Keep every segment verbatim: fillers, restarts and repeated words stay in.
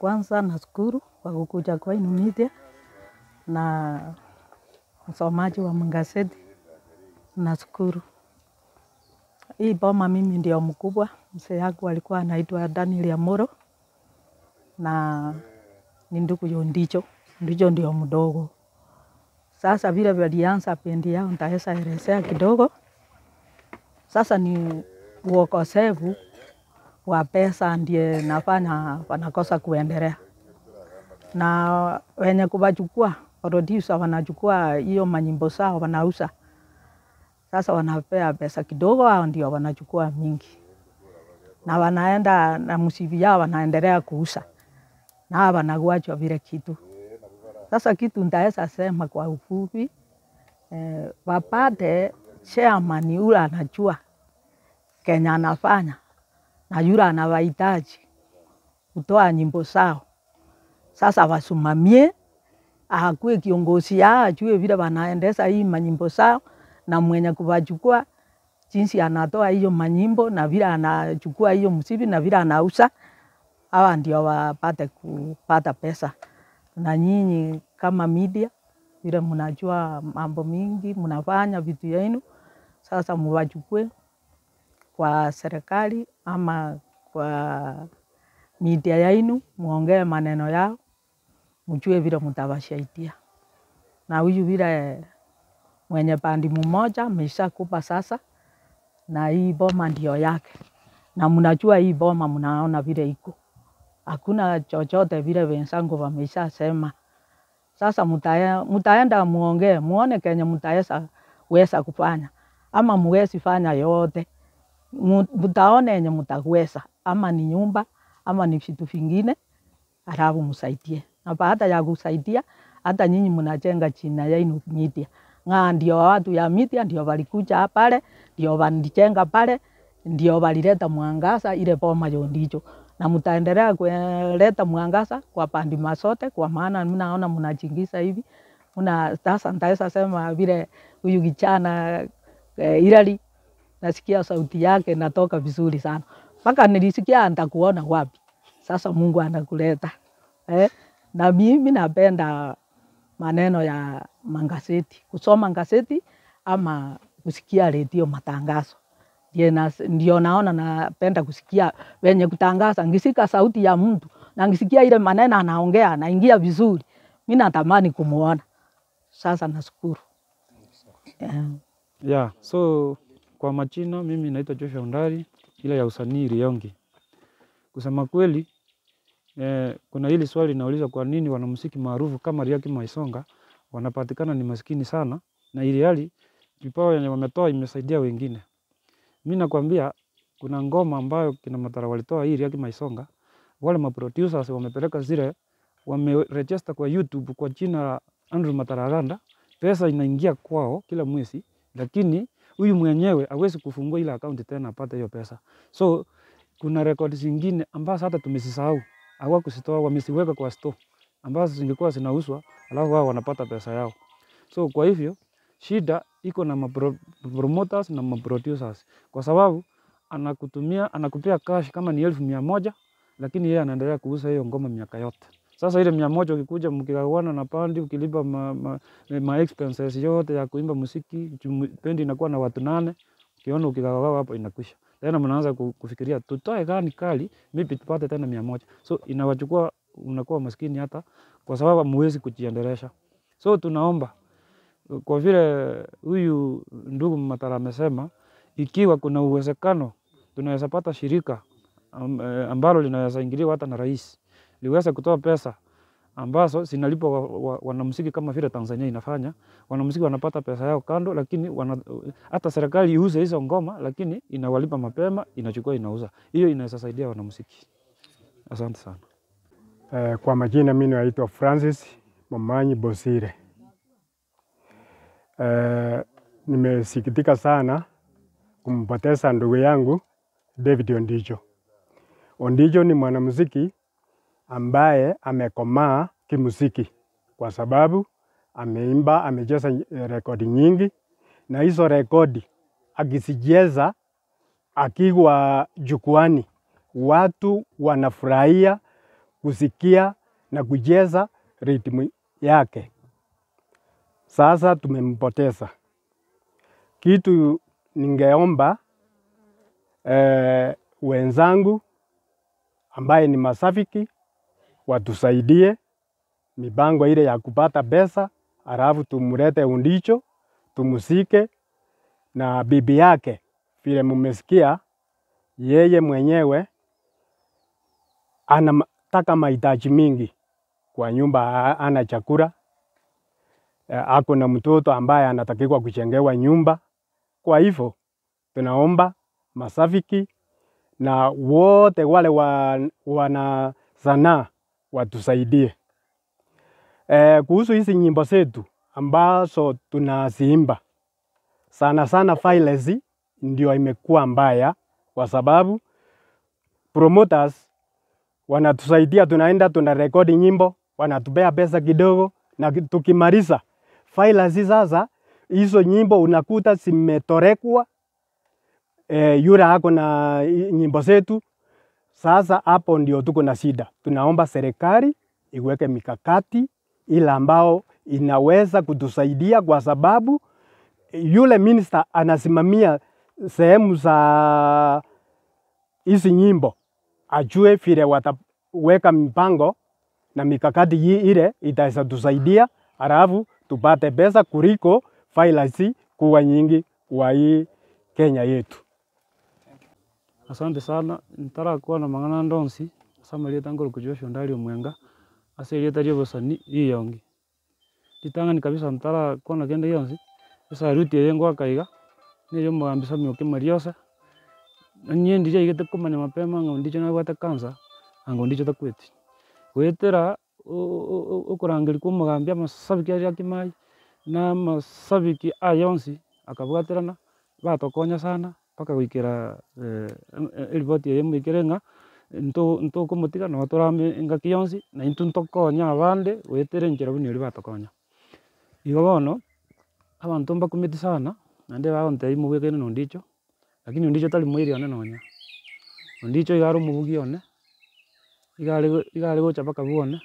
kwanza nashukuru kwa kukuja kwa Inu Media na msomaji wa magazeti. Nashukuru. Hii boma mimi ndio mkubwa. Mzee yangu alikuwa anaitwa Daniel Amoro na ni ndugu ya Ndicho. Ndicho ndio mdogo. Sasa vile walianza bendi yao nitaweza elezea kidogo. Sasa ni uokosefu wa pesa ndiye nafanya wanakosa kuendelea. Na wenye kuwachukua producer wanachukua hiyo manyimbo zao wanauza. Sasa wanapea pesa kidogo, hao ndio wanachukua mingi. Na wanaenda na muziki yao wanaendelea kuuza. Na wanaguachwa vile kitu. Sasa kitu nitaweza sema kwa ufupi, eh, wapate chairman yule anajua Kenya anafanya na yule anawahitaji kutoa nyimbo zao. Sasa wasimamie, akuwe kiongozi yao, ajue vile wanaendesha hii manyimbo zao na mwenye kuwachukua jinsi anatoa hiyo manyimbo na vile anachukua hiyo muziki na vile anauza, hawa ndio wapate kupata pesa. Na nyinyi kama media, vile mnajua mambo mingi, mnafanya vitu yenu, sasa muwachukue kwa serikali ama kwa media yenu, muongee maneno yao, mjue vile mtawasaidia. Na huyu vile mwenye bandi mmoja ameshakufa sasa na hii boma ndio yake. Na mnajua hii boma mnaona vile iko. Hakuna chochote vile wenzangu wameshasema. Sasa mutaenda, mutaenda muongee, muone Kenya mtaweza weza kufanya. Ama muwezi fanya yote. Mutaone yenye mutaweza. Ama ni nyumba, ama ni vitu vingine, alafu msaidie. Na baada ya kusaidia, hata nyinyi mnajenga jina ya Inu Media. Nga ndio watu ya media, ndio walikuja pale, ndio walijenga pale, ndio walileta mwangaza ile boma ya Ndicho. Na mtaendelea kuleta mwangaza kwa pande mazote, kwa maana mnaona mnajingiza hivi. Mna sasa nitaweza sema vile huyu kijana eh, Hilary, nasikia sauti yake natoka vizuri sana. Mpaka nilisikia nitakuona wapi. Sasa Mungu anakuleta. Eh? Na mimi napenda maneno ya magazeti, kusoma gazeti ama kusikia redio matangazo. Ndio naona napenda kusikia wenye kutangaza, ngisika sauti ya mtu na ngisikia ile maneno anaongea naingia vizuri. Mimi natamani kumuona. Sasa nashukuru. Yeah. Yeah, so kwa majina mimi naitwa Joshua Ondari, ile ya usanii Riongi. Kusema kweli, eh, kuna hili swali nauliza kwa nini wanamuziki maarufu kama Riaki Maisonga wanapatikana ni maskini sana, na ili hali vipawa yenye wametoa imesaidia wengine. Mimi nakwambia kuna ngoma ambayo kina Matara walitoa hii Riaki Maisonga, wale maproducers wamepeleka zile, wameregister kwa YouTube kwa jina Andrew Matara Aranda, pesa inaingia kwao kila mwezi, lakini huyu mwenyewe hawezi kufungua ile account tena apate hiyo pesa. So kuna records zingine ambazo hata tumesisahau, hawakuzitoa, wamesiweka kwa store ambazo zingekuwa zinauzwa, alafu wao wanapata pesa yao. So kwa hivyo shida iko na promoters na producers, kwa sababu anakutumia anakupea cash kama ni elfu mia moja, lakini yeye anaendelea kuuza hiyo ngoma miaka yote. Sasa ile mia moja ukikuja mkigawana na pandi, ukilipa ma, ma, ma expenses yote ya kuimba muziki, pendi inakuwa na watu nane, ukiona ukigagawa hapo inakwisha. Tena mnaanza kufikiria tutoe gani kali, maybe tupate tena mia moja. So inawachukua, unakuwa maskini hata kwa sababu hamwezi kujiendelesha. So tunaomba kwa vile huyu ndugu Matara amesema, ikiwa kuna uwezekano tunaweza pata shirika ambalo linaweza ingiliwa hata na rais, liweze kutoa pesa ambazo zinalipwa wanamuziki kama vile Tanzania inafanya. Wanamuziki wanapata pesa yao kando, lakini wana, hata serikali iuze hizo ngoma, lakini inawalipa mapema, inachukua inauza. Hiyo inaweza saidia wanamuziki. Asante sana. Eh, kwa majina mimi naitwa Francis Momanyi Bosire. Eh, nimesikitika sana kumpoteza ndugu yangu David Ondicho. Ondicho ni mwanamuziki ambaye amekomaa kimuziki kwa sababu ameimba, amecheza rekodi nyingi, na hizo rekodi akizijeza akiwa jukwani watu wanafurahia kusikia na kucheza ritmu yake. Sasa tumempoteza. Kitu ningeomba eh, wenzangu ambaye ni masafiki watusaidie mipango ile ya kupata pesa, alafu tumulete Undicho, tumusike na bibi yake. Vile mumesikia, yeye mwenyewe anataka mahitaji mingi kwa nyumba, ana chakula, ako na mtoto ambaye anatakiwa kujengewa nyumba. Kwa hivyo tunaomba masafiki na wote wale wa, wana sanaa watusaidie. E, kuhusu hizi nyimbo zetu ambazo tunaziimba, sana sana violence ndio imekuwa mbaya, kwa sababu promoters wanatusaidia, tunaenda tunarekodi nyimbo, wanatupea pesa kidogo, na tukimaliza violence sasa hizo nyimbo unakuta zimetorekwa. E, yule hako na nyimbo zetu. Sasa hapo ndio tuko na shida. Tunaomba serikali iweke mikakati ile ambao inaweza kutusaidia, kwa sababu yule minister anasimamia sehemu za hizi nyimbo, ajue vile wataweka mipango na mikakati hii ile itaweza tusaidia, alafu tupate pesa kuliko violence kuwa nyingi kwa hii Kenya yetu. Asante sana. Ntara kuwa na mangana ndonsi samali tangoro kujosho ndali omwenga ase yeta rio bosani iyongi ditanga ni kabisa. Ntara kuwa na kende yonsi esa ruti yengo akaiga ne yo mwambisa myoke mariosa nyendi je igete kumanya mapema ngo ndicho na gwata kansa ngo ndicho takweti wetera ukurangiri ku mugambia masabiki ya kimai na masabiki ayonsi akabwaterana batokonya sana paka wikira riboti ye mwikirenga nto nto kumutiga no torame ngaki yonsi na intu ntokonya abande wetere njira buni uri batokonya igo bono abantu mbakumiti sana nande baonte imu wekene no ndicho, lakini ndicho tali mwiri one nonya ndicho igaro mubugi one igare igare gocha paka buone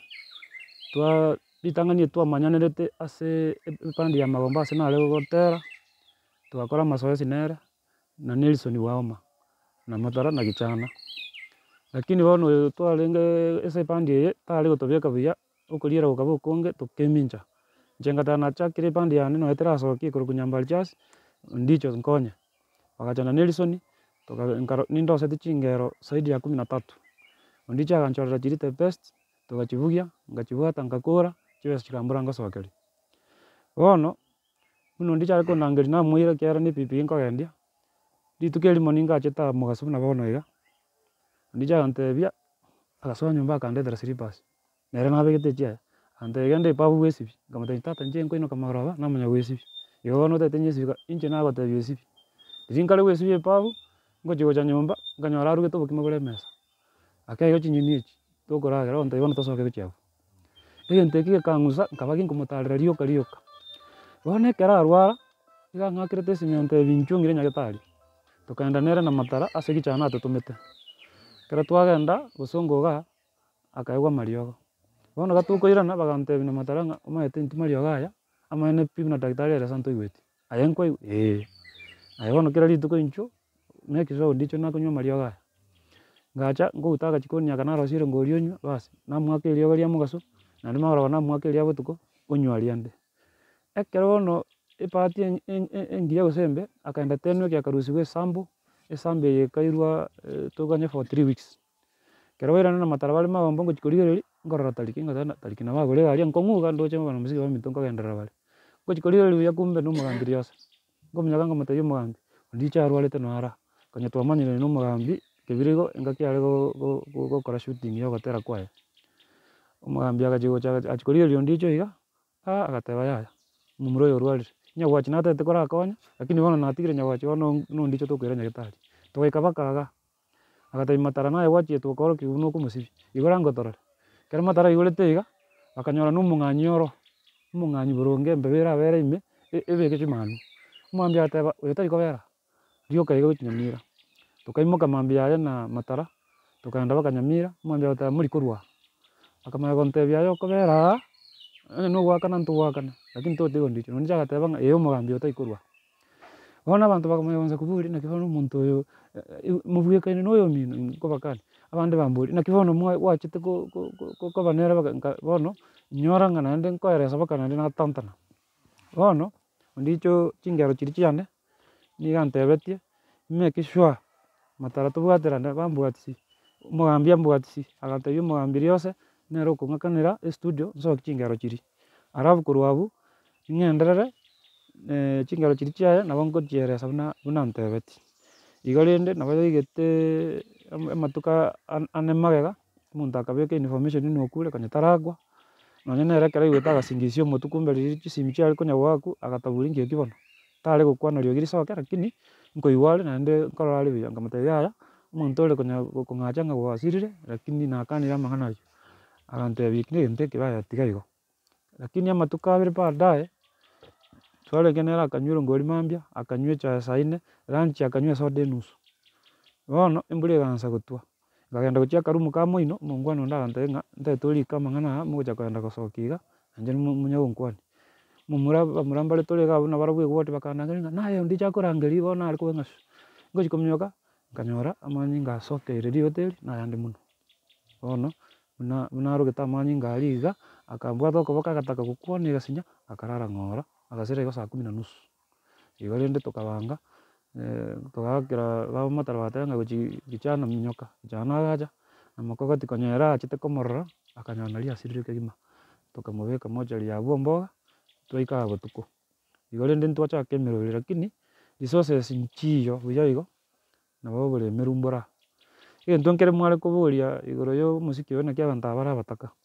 twa bitanganie twa manyanerete ase pandi ya magomba ase na lego gotera twakora masoesi nere na Nelson waoma na matara na gichana, lakini bono twarenge ese pandi ye tali gotobeka buya ukuriera ukabo konge tukeminja jenga tana chakire pandi ya neno etera soki kuru kunyambal jazz ndicho nkonye wakachana Nelson toka nkaro nindo seti chingero saidi ya kumi na tatu ndicho akanchora jirite best tukachivugia ngachivuata ngakora chiwe chikambura ngasokeri bono muno ndicho ariko nangeri na mwira kyara ni pipi nkogendia ditukeli moninga cheta mugasu na bono iga ndija antebia agasoa nyumba akandethera slippers nere na begete je ante gende pabu wesibi ngamata tata nje nkoino kamaraba na munya wesibi yo no tete nyesibi inje na gote wesibi dinkale wesibi pabu ngoje goja nyumba nganyora ruge to bukimagore mesa akayo chinyinichi tokoragera onte bono tosoke bichego egente kige kangusa nkabagi nkomutarira rioka rioka bone kera arwara iga ngakirete simente binchungire nyagetari tukaenda nere na matara ase gichana tutumete kera twagenda gusongoga akaigwa mariogo bono gatukoirana bagante bina matara nga umaete nti mariogo aya amane pibu na daktari era santo igweti ayenko eh ayo bono kera rituko incho nekiso ndicho nakunywa mariogo aya ngacha ngutaka chikoni akana rosire ngorionywa basi na mwake riogo ria mugaso na ndima ora na mwake ria butuko onywa riande ekero bono ipati engiya gosembe akaenda tenwe kya karusiwe sambu esambe yekairwa tuganye for three weeks kero wera na matara bali magombo ngo chikorigeri ngorora tariki ngata tariki na bagore gari nkonguga ndoche bana musiki ba mitongo gendera bali ngo chikorigeri ya kumbe no mugambi yose ngo munyaga mutayo mugambi ndicha arwalete no ara kanya twamanyire no mugambi kebirego engaki arego go kora shooting yo gatera kwae umugambi agajigo cha chikorigeri ndicho iga a agateba yaya mumuro yorwalire nyagwachi nate tekora akonya lakini bono natigire nyagwachi bono no ndicho tukwira nyagetari tugaikabakaga agatai matara naye wachi tukoro kiuno kumusibi igora ngotorore kera matara igorete iga akanyora no munganyoro munganyi buronge mbebera bere ime ebeke chimanu mwambia ateba uyetari kobera rioka iga chinyamira tukaimoka mambia ya na matara tukaenda bakanyamira mwambia ateba muri kurwa akamanya gontebia aye okobera onye nogwakana ntogwakana lakini totiga ndicho nonye agateba ng'a eye omogambi otaikorwa. Bono abanto bakamanya goancha kobua naki bono omonto oyo mobwekaine na oyo omino nkobakania. Abande bambori naki bono gwachete koba nere bono nyora ng'a naende nkoeresa mpaka naende natantana. Bono ondicho chingero chiria chiane niga antebetie make sure matara tobwaterane bambwatia omogambi ambwatia agatebia omogambi rionse nere okong'akanera estudio nsoki chingero chiria. Alafu korwa abwo ng'enderere chingero chiria chiaye nabo nkochieresa buna antebetie. Igo rende nabo yaigete amatuko ane magega omonto akabeka information nokure konya tarakwa nonye nere ekero aigwete agasingisia omotu kumbe riria chisimi chiare konya goakwa agataburi ng'eki bono tare gokwana riogi risoke lakini nkoigwa are naende nkorora are buya nkamotebia yaya omonto ore konya gokong'acha ng'a gwasirire lakini nakanire amang'ana aria. Agantebia eki na egento ekebaya tiga igo. Lakini amatuko abere baadaye twarenge nere akanywa erongori mambia akanywa echae saa ine lunch akanywa esoda enusu. Bono embura egaancha gotwa nkagenda gochia akarumu ka moino omongwana onde agantebia ng'a ntaete orike amang'ana aya mogocha kogenda gosokia iga nainche monya gonkwania. Bamura mbare tore iga abwo nabo barabwo egwoti bakandageria ng'a naye ondicho akorangeria bono are koba ng'asu. Ngochi kominyoka nkanyora amanyinga asokeire rigote erio nayande mono. Bono buna arogete amanyinga aria iga akabwata okoboko agataka gokwania egasinya akarara ng'ora agasira igo saa kumi na nusu. Igo rende tokabanga togakera baamotara bateba ng'a gochi gichana minyoka gichana agacha na mokogoti konya ere achete komorora akanyora nari asirire kegima tokamobeka mochari ya bwomboga twaika botuko. Igo rende ntwachaka emerori lakini resources nchiyo buya igo nabo oboremeru mbora. Egento nkere mware koboria igoro ya omosiki oyo naki abanto aba barabataka